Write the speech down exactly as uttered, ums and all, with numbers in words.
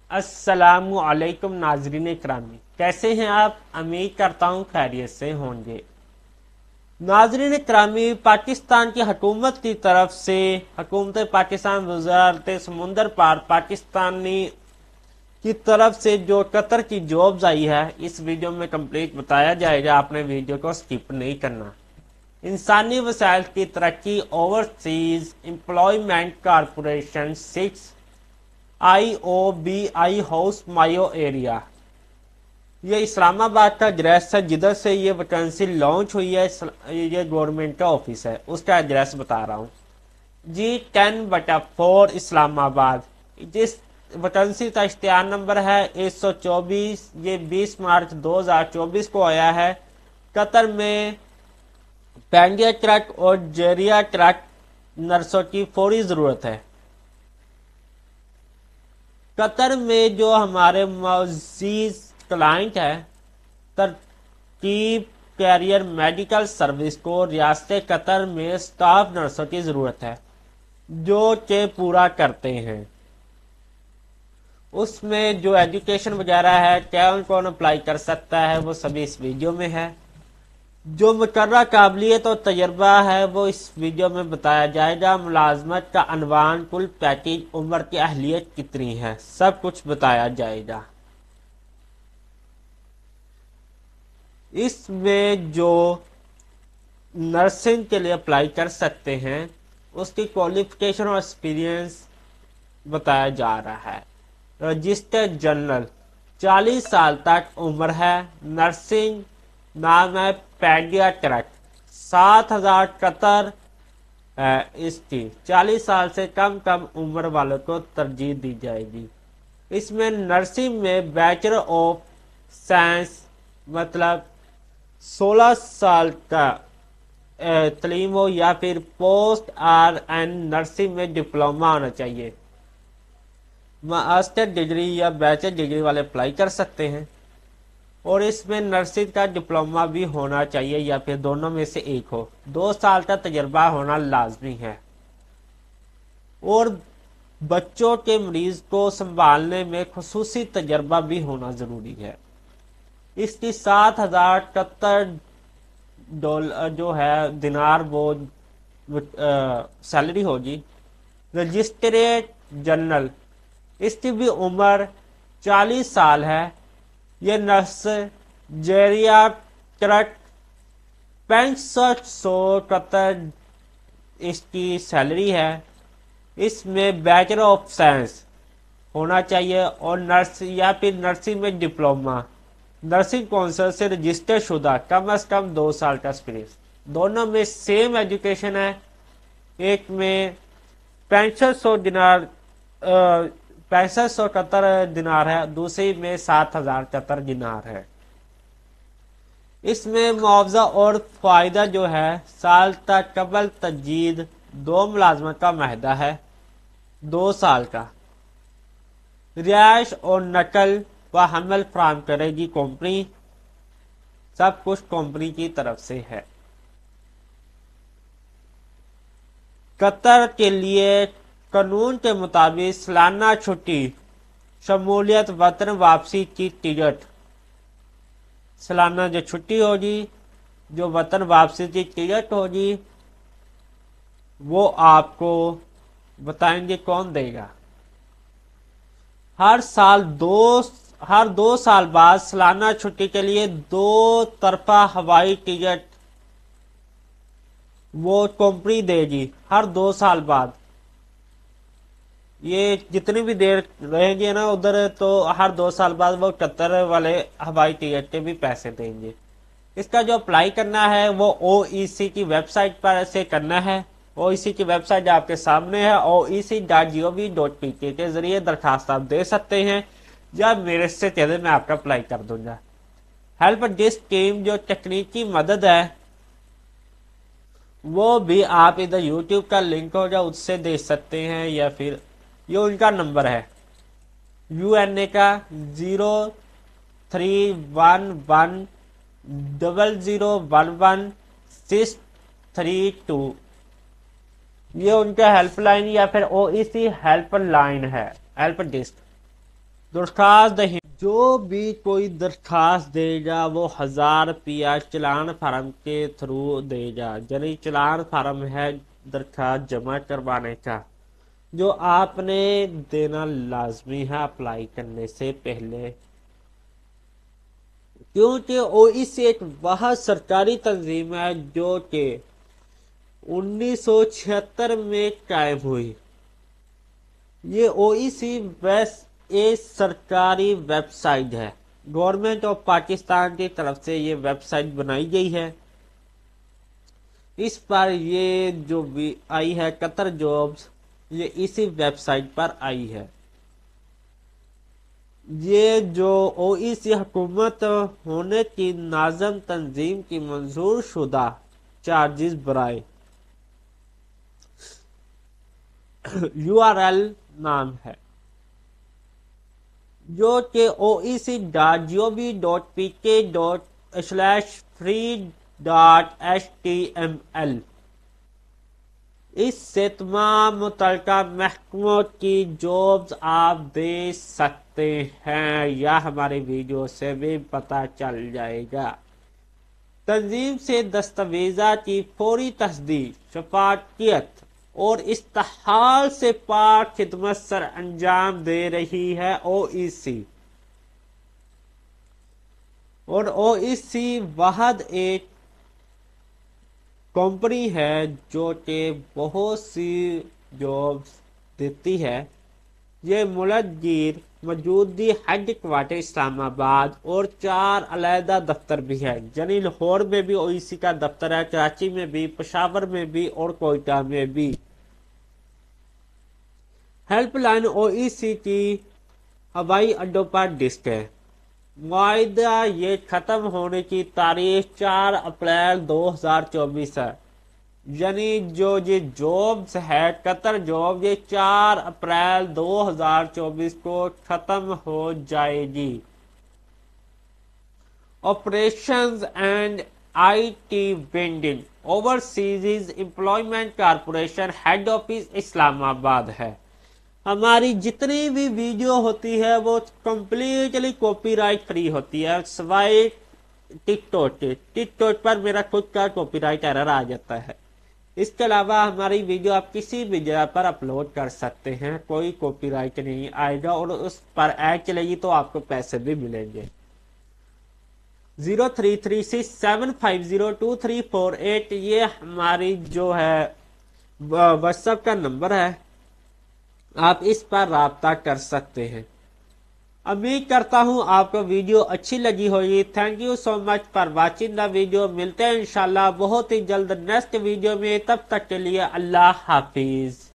السلام علیکم ناظرین اکرامی، کیسے ہیں آپ؟ امید کرتا ہوں خیریت سے ہوں گے۔ ناظرین اکرامی، پاکستان کی حکومت کی طرف سے حکومت پاکستان وزارت سمندر پار پاکستانی کی طرف سے جو قطر کی جابز آئی ہے، اس ویڈیو میں کمپلیٹ بتایا جائے گا، آپ نے ویڈیو کو سکپ نہیں کرنا۔ انسانی وسائل کی ترقی overseas employment corporation six I O B I house mauve area, یہ اسلام آباد کا ایڈریس ہے جدھر سے یہ ویکینسی لانچ ہوئی ہے۔ یہ گورنمنٹ کا آفس ہے، اس کا ایڈریس بتا رہا ہوں جی ٹین بٹا فور اسلام آباد۔ جس ویکینسی کا اشتہار نمبر ہے ایک سو چوبیس، یہ بیس مارچ دو ہزار چوبیس کو آیا ہے۔ قطر میں پینڈیا ٹرک اور جیریا ٹرک نرسوں کی فوری ضرورت ہے۔ قطر میں جو ہمارے معزز کلائنٹ ہے، ترتیب کیریئر میڈیکل سروس کو ریاست قطر میں سٹاف نرسوں کی ضرورت ہے جو کہ پورا کرتے ہیں۔ اس میں جو ایجوکیشن وغیرہ ہے، کون کون اپلائی کر سکتا ہے، وہ سبھی اس ویڈیو میں ہے۔ جو مقررہ قابلیت اور تجربہ ہے وہ اس ویڈیو میں بتایا جائے گا۔ ملازمت کا عنوان، کل پیکیج، عمر کی اہلیت کتنی ہے، سب کچھ بتایا جائے گا۔ اس میں جو نرسنگ کے لیے اپلائی کر سکتے ہیں اس کی کوالیفیکیشن اور ایکسپیرینس بتایا جا رہا ہے۔ رجسٹرڈ جنرل، چالیس سال تک عمر ہے، نرسنگ، نام ہے پینڈیا ٹرک، سات ہزار قطر ہے اس کی، چالیس سال سے کم کم عمر والوں کو ترجیح دی جائے گی۔ اس میں نرسنگ میں بیچلر آف سائنس مطلب سولہ سال کا تعلیم ہو یا پھر پوسٹ آر این نرسنگ میں ڈپلوما ہونا چاہیے۔ ماسٹر ڈگری یا بیچلر ڈگری والے اپلائی کر سکتے ہیں، اور اس میں نرسنگ کا ڈپلوما بھی ہونا چاہیے یا پھر دونوں میں سے ایک ہو۔ دو سال کا تجربہ ہونا لازمی ہے، اور بچوں کے مریض کو سنبھالنے میں خصوصی تجربہ بھی ہونا ضروری ہے۔ اس کی سات ہزار قطر ڈالر جو ہے دینار وہ سیلری ہوگی۔ رجسٹریٹ جنرل، اس کی بھی عمر چالیس سال ہے، یہ نرس، جیریا ٹرک، پینسٹھ سو قطر اس کی سیلری ہے۔ اس میں بیچلر آف سائنس ہونا چاہیے، اور نرس یا پھر نرسنگ میں ڈپلوما، نرسنگ کونسل سے رجسٹر شدہ، کم از کم دو سال کا ایکسپیرینس۔ دونوں میں سیم ایجوکیشن ہے، ایک میں پینسٹھ سو دینار پینسٹھ سو قطر دینار ہے، دوسری میں سات ہزار قطر دینار ہے۔ اس میں معاوضہ اور فائدہ جو ہے، سال تک قبل تجدید دو ملازمت کا معاہدہ ہے، دو سال کا۔ رہائش اور نقل و حمل فراہم کرے گی کمپنی، سب کچھ کمپنی کی طرف سے ہے۔ قطر کے لیے قانون کے مطابق سالانہ چھٹی، شمولیت، وطن واپسی کی ٹکٹ، سالانہ جو چھٹی ہوگی، جو وطن واپسی کی ٹکٹ ہوگی، وہ آپ کو بتائیں گے کون دے گا۔ ہر سال دو ہر دو سال بعد سالانہ چھٹی کے لیے دو طرفہ ہوائی ٹکٹ وہ کمپنی دے گی، ہر دو سال بعد۔ یہ جتنی بھی دیر رہیں گے نا ادھر، تو ہر دو سال بعد وہ قطر والے ہوائی ٹکٹ کے بھی پیسے دیں گے۔ اس کا جو اپلائی کرنا ہے وہ او ای سی کی ویب سائٹ پر سے کرنا ہے۔ او ای سی کی ویب سائٹ آپ کے سامنے ہے، او ای سی ڈاٹ جی او وی ڈاٹ پی کے کے ذریعے درخواست آپ دے سکتے ہیں، یا میرے سے چلے میں آپ کا اپلائی کر دوں گا۔ ہیلپ ڈیسک ٹیم جو تکنیکی مدد ہے وہ بھی آپ ادھر یوٹیوب کا لنک ہوگا اس سے دے سکتے ہیں، یا پھر یہ ان کا نمبر ہے یو این اے کا zero three one one double zero one one six three two, یہ ان کا ہیلپ لائن یا پھر O E C help line ہے، ہیلپ ڈیسک۔ درخواست دہی جو بھی کوئی درخواست دے گا وہ ہزار روپیہ چلان فارم کے تھرو دے گا، یعنی چلان فارم ہے درخواست جمع کروانے کا، جو آپ نے دینا لازمی ہے اپلائی کرنے سے پہلے، کیونکہ او ای سی ایک وہ سرکاری تنظیم ہے جو کہ انیس سو چھہتر میں قائم ہوئی۔ یہ او ای سی ویس ایک سرکاری ویب سائٹ ہے، گورنمنٹ آف پاکستان کی طرف سے یہ ویب سائٹ بنائی گئی ہے۔ اس پر یہ جو بھی آئی ہے قطر جابز، یہ اسی ویب سائٹ پر آئی ہے۔ یہ جو او ای سی حکومت ہونے کی ناظم تنظیم کی منظور شدہ چارجز برائے یو آر ایل نام ہے، جو کہ او ای سی ڈاٹ جی او وی dot P K dot slash free dot H T M L. اس سے تمام متعلقہ محکموں کی جابز آپ دے سکتے ہیں، یا ہمارے ویڈیو سے بھی پتہ چل جائے گا۔ تنظیم سے دستاویزات کی فوری تصدیق، شفافیت اور استحال سے پاک خدمت سر انجام دے رہی ہے او ای سی۔ اور او ای سی واحد ایک کمپنی ہے جو کہ بہت سی جابز دیتی ہے۔ یہ ملک گیر موجودی ہیڈ کوارٹر اسلام آباد اور چار علیحدہ دفتر بھی ہے، یعنی لاہور میں بھی او ای سی کا دفتر ہے، کراچی میں بھی، پشاور میں بھی اور کوئٹہ میں بھی۔ ہیلپ لائن او ای سی کی ہوائی اڈوں پر ڈسک ہے۔ معاہدہ یہ ختم ہونے کی تاریخ چار اپریل دو ہزار چوبیس ہے، یعنی جو یہ جابز ہے قطر جاب، یہ چار اپریل دو ہزار چوبیس کو ختم ہو جائے گی۔ Operations and I T vending overseas employment corporation head office Islamabad ہے۔ ہماری جتنی بھی ویڈیو ہوتی ہے وہ کمپلیٹلی کاپی رائٹ فری ہوتی ہے، سوائے ٹک ٹاک کے۔ ٹک ٹاک پر میرا خود کا کاپی رائٹ ایرر آ جاتا ہے۔ اس کے علاوہ ہماری ویڈیو آپ کسی بھی جگہ پر اپلوڈ کر سکتے ہیں، کوئی کاپی رائٹ نہیں آئے گا، اور اس پر ایڈ چلے گی تو آپ کو پیسے بھی ملیں گے۔ Zero three three six seven five zero two three four eight یہ ہماری جو ہے واٹس ایپ کا نمبر ہے، آپ اس پر رابطہ کر سکتے ہیں۔ امید کرتا ہوں آپ کو ویڈیو اچھی لگی ہوگی۔ Thank you so much for watching the video. ملتے ہیں انشاءاللہ بہت ہی جلد نیکسٹ ویڈیو میں، تب تک کے لیے اللہ حافظ۔